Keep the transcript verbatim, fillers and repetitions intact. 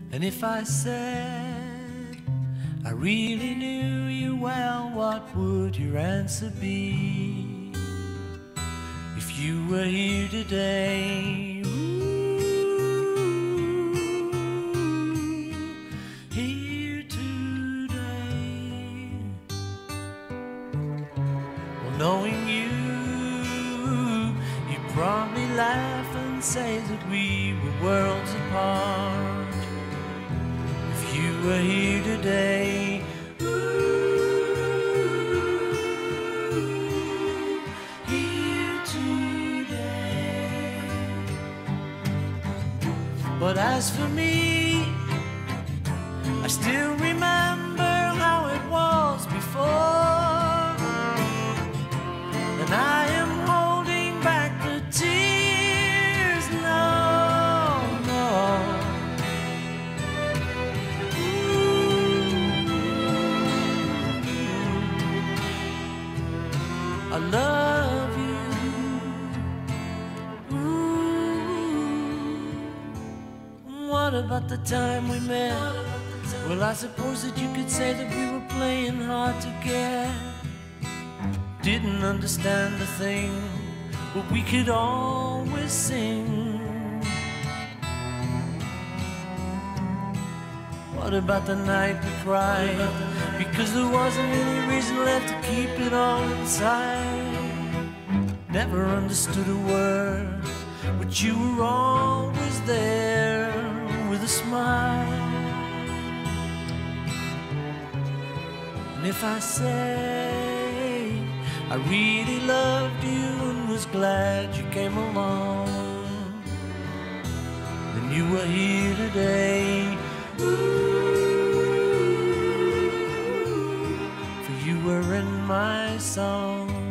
And if I said I really knew you well, what would your answer be? If you were here today, ooh, here today. Well, knowing you, you'd probably laugh and say that we were worlds apart. You were here today, ooh, here today. But as for me, I still remember how it was before, and I am holding back the tears now, no. I love you. Ooh. What about the time we met? Well, I suppose that you could say that we were playing hard to get. Didn't understand a thing, but we could always sing. What about the night we cried? Because there wasn't any reason left to keep it all inside. Never understood a word, but you were always there with a smile. And if I say I really loved you and was glad you came along, then you were here today. Ooh, for you were in my song.